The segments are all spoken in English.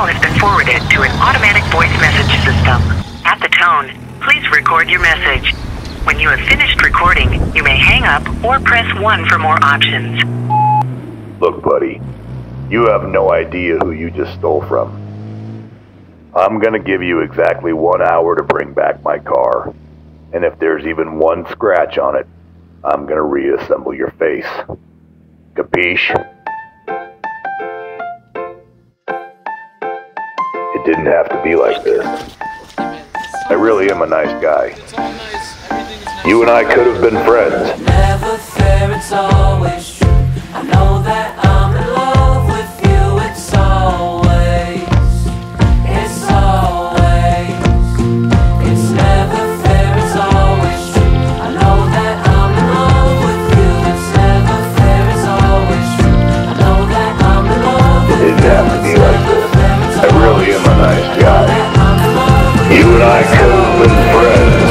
call has been forwarded to an automatic voice message system. At the tone, please record your message. When you have finished recording, you may hang up or press 1 for more options. Look, buddy, you have no idea who you just stole from. I'm gonna give you exactly 1 hour to bring back my car. And if there's even one scratch on it, I'm gonna reassemble your face. Capiche? It didn't have to be like this. I really am a nice guy. You and I could have been friends. Never fair, it's always true. I know that I'm in love with you. It's always. It's never fair, it's always true. I know that I'm in love with you. It's never fair, it's always true. I know that I'm in love with you. It didn't have to be like this. I really am a nice guy. You and I could have been friends.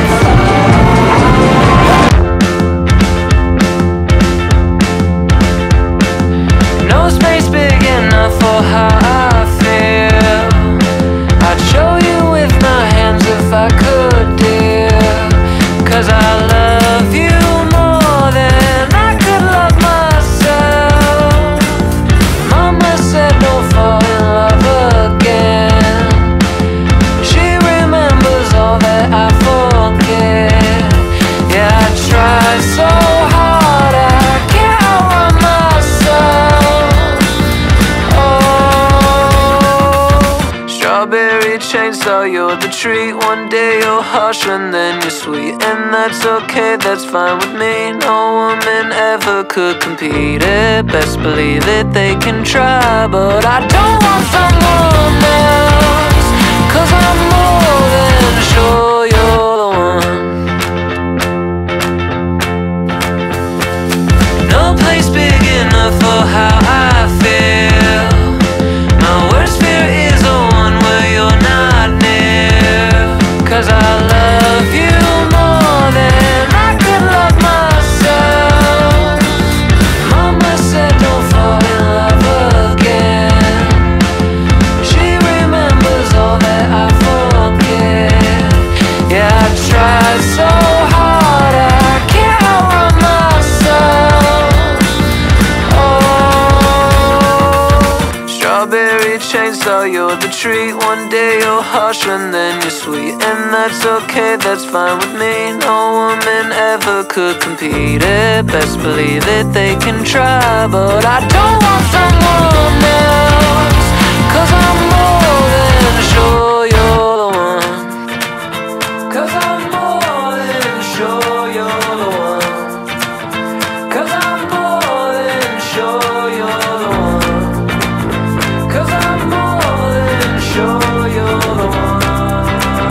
No space big enough for how I feel. I'd show you with my hands if I could, dear. 'Cause I love you more than I could love myself. Mama said don't fall in love again. She remembers all that I forget. Yeah, I tried so hard, I can't outrun myself. Oh, strawberry chainsaw, you're the treat. One day you're harsh and then you're sweet, and that's okay, that's fine with me. No woman ever could compete it. Best believe it, they can try, but I don't want someone else. 'Cause I'm more than sure you're the one. No place big enough for how I feel. My worst fear is the one where you're not near. 'Cause I love you more than I could love myself. Mama said don't fall in love again. She remembers all that I forget. Yeah, I tried so hard, I can't outrun myself. Oh, strawberry chainsaw, you're the treat. One day you're harsh and then you're sweet, and that's okay, that's fine with me. No woman ever could compete it. Best believe it, they can try, but I don't want someone else. 'Cause I'm more than sure you're the one. 'Cause I'm more than sure you're the one. 'Cause I'm more than sure you're the one. 'Cause I'm more than sure you're the one.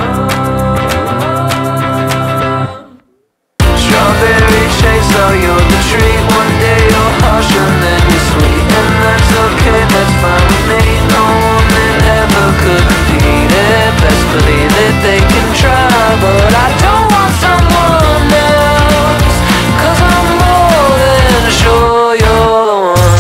Strawberry chainsaw, you're the treat. One day you're harsh and then you're sweet, and that's okay, that's fine with me. No woman ever could compete it. Best believe it, they can try, but I don't want someone else. 'Cause I'm more than sure you're the one.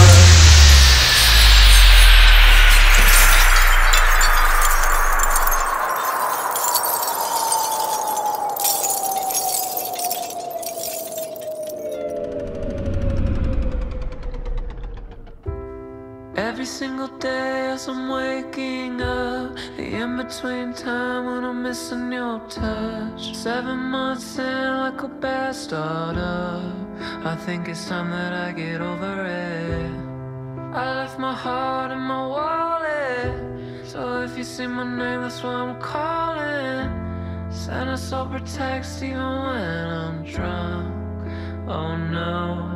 Every single day as I'm waking up, the in-between time when I'm missing your touch. 7 months in, like a bad startup, I think it's time that I get over it. I left my heart in my wallet, so if you see my name, that's why I'm calling. Send a sober text even when I'm drunk. Oh no.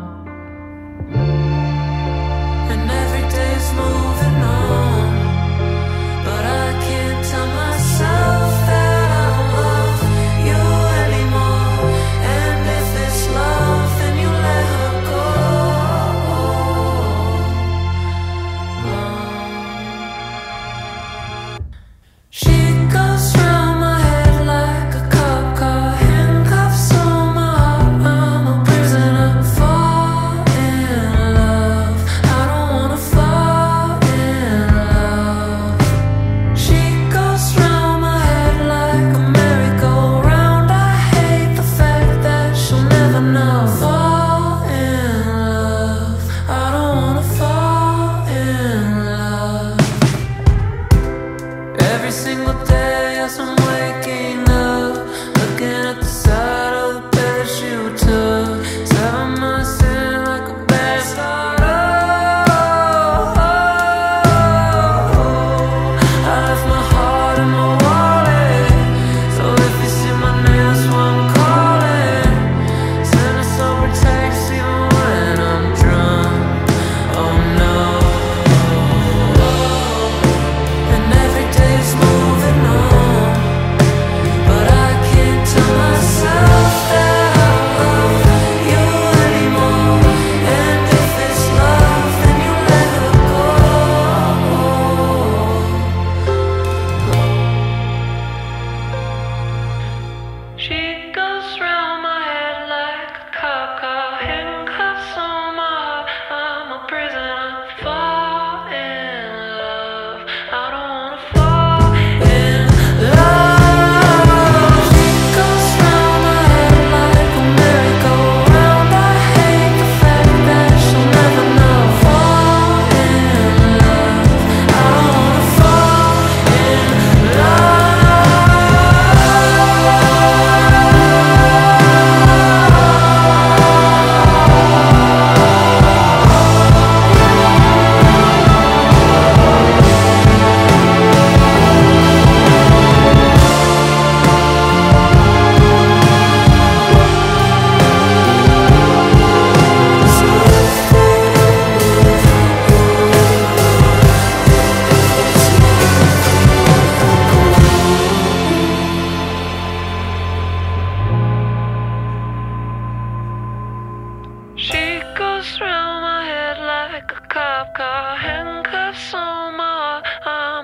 And every day's moving on, but I can't tell myself that I love you anymore. And if it's love, then you let her go. She goes round my head like a cop car, handcuffs on my heart. I'm a prisoner, fall in love.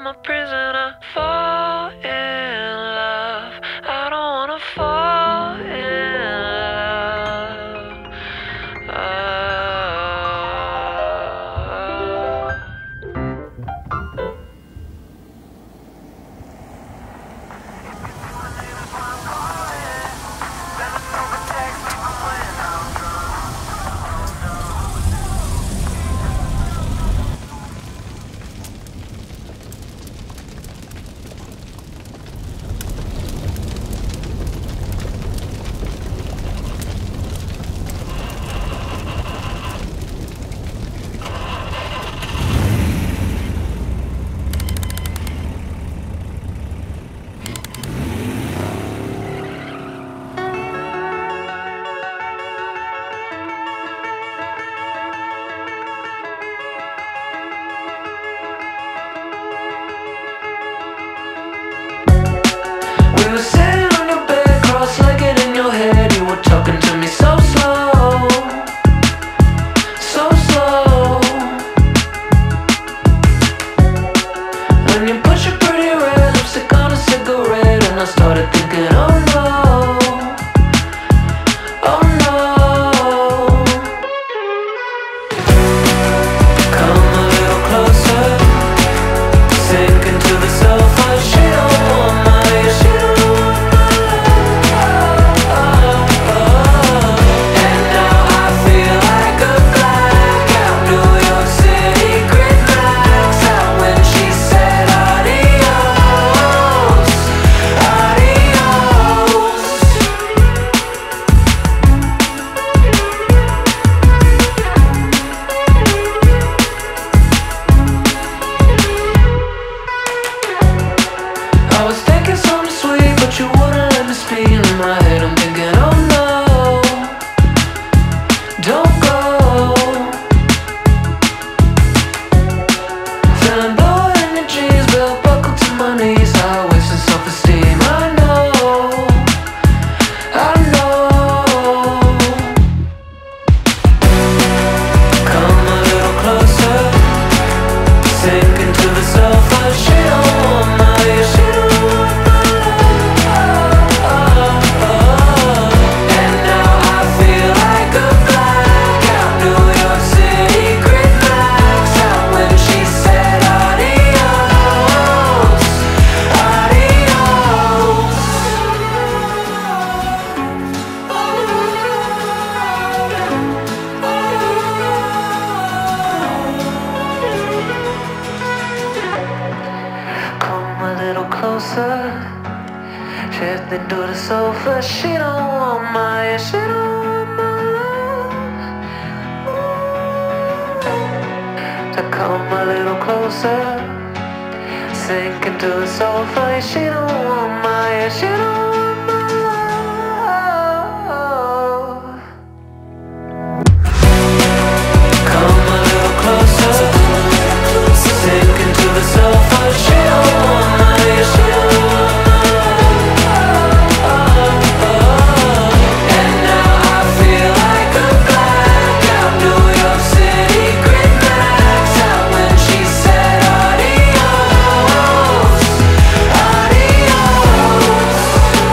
a prisoner. Fall in love. I don't wanna fall in We were sitting on your bed, cross-legged in your head. You were talking to me so slow, so slow. When you put your pretty red lipstick on a cigarette, and I started thinking, oh no, oh no. Come a little closer, sink into the sofa. She don't want my, she don't want my love. And now I feel like a blackout. New York City grid max out when she said adios, adios. I was thinking something sweet, but you wouldn't let me speak. In my head I'm thinking, oh no, don't go. Feeling low in your jeans, belt buckled to my knees. High waist and self-esteem, I know, I know. Come a little closer, sink into the sofa. She don't want my, she don't want my love. And now I feel like a blackout. New York City grid max out when she said adios, adios. Come a little closer, shifting to the sofa. She don't want my, she don't want my love. To come a little closer, sink into the sofa. She don't want my, she don't want my love. Come a little closer, sink into the sofa. She don't want my, she don't want my love. And now I feel like a blackout. New York City grid max out when she said adios, adios.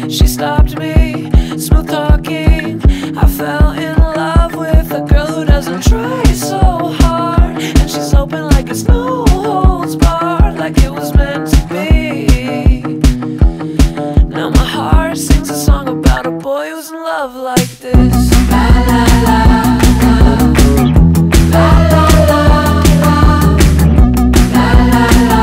She stopped me, smooth talking. I fell in love with a girl who doesn't try so hard, and she's open like it's no holds barred, like it was meant to be. Now my heart sings a song about a boy who's in love like this. La la la la, la la la la, la la la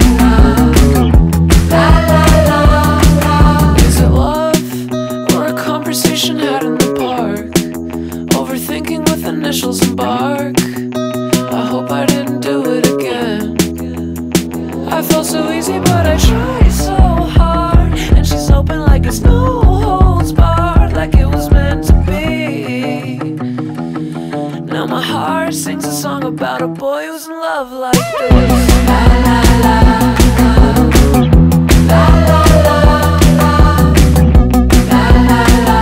la, la la la. Is it love or a conversation had in the park? Overthinking with initials and bark. I hope I didn't do it again. I felt so easy but I tried so hard, and she's open like it's no holds barred, like it was meant to be. Now my heart sings a song about a boy who's in love like this. La la la la, la la la la, la la la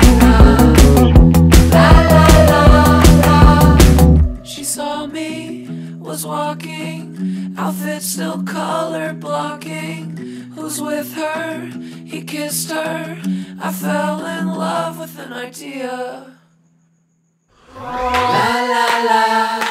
la, la la la. She saw me, was walking, outfit still color blocking. Who's with her? He kissed her. I fell in love with an idea. La la la.